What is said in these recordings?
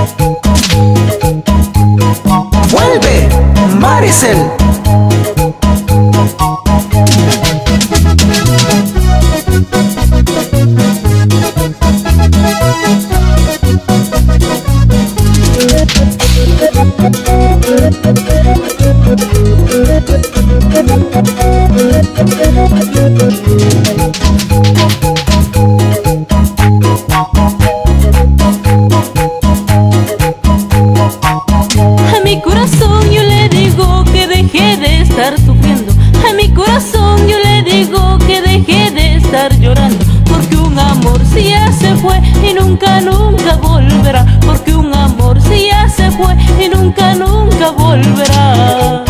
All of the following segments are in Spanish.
Vuelve, Maricel. A mi corazón yo le digo que deje de estar sufriendo. A mi corazón yo le digo que deje de estar llorando. Porque un amor si ya se fue y nunca, nunca volverá. Porque un amor si ya se fue y nunca, nunca volverá.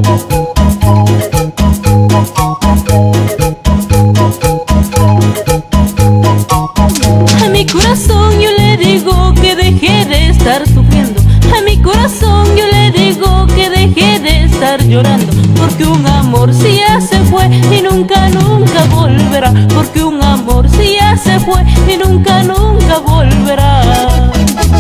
A mi corazón yo le digo que deje de estar sufriendo. A mi corazón yo le digo que deje de estar llorando. Porque un amor si ya se fue y nunca, nunca volverá. Porque un amor si ya se fue y nunca, nunca volverá.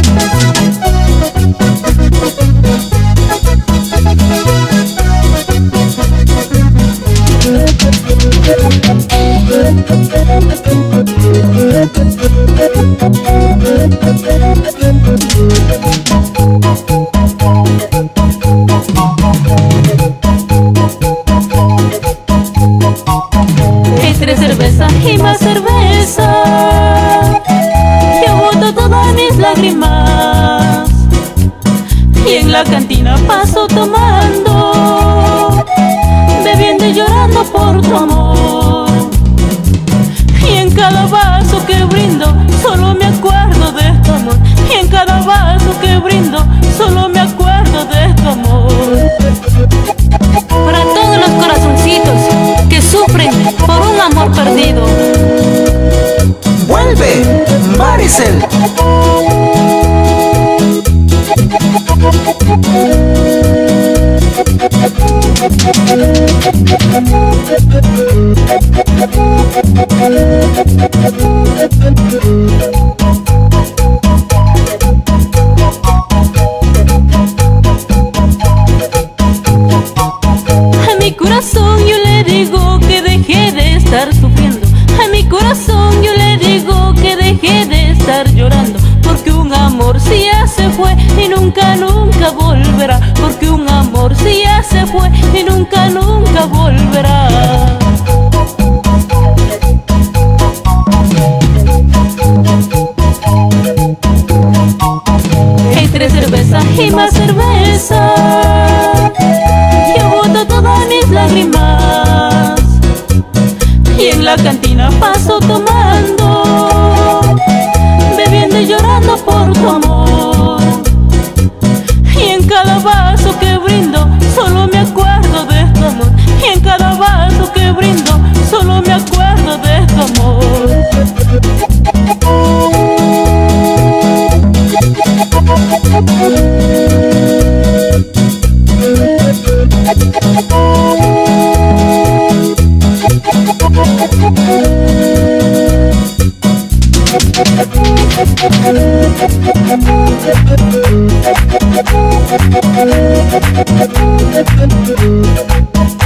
Hay 3 cervezas y más cerveza. Yo boto todas mis lágrimas y en la cantina paso tomando, bebiendo y llorando por tu amor. Y en cada vaso que brindo solo me acuerdo de tu amor. Y en cada vaso que brindo solo me acuerdo de tu amor. Para todos los corazoncitos que sufren por un amor perdido. Vuelve, Maricel. A mi corazón yo le digo que deje de estar sufriendo. A mi corazón yo le digo que deje de estar llorando. Porque un amor si ya se fue y nunca, nunca volverá. Porque un amor si ya se fue y nunca, nunca volverá. Hay 3 cervezas y más cerveza. Yo boto todas mis lágrimas y en la cantina paso tomando, bebiendo y llorando por tu amor. Y en cada vaso que brindo solo me acuerdo de tu amor. Y en cada vaso que brindo solo me acuerdo de tu amor. Vuelve,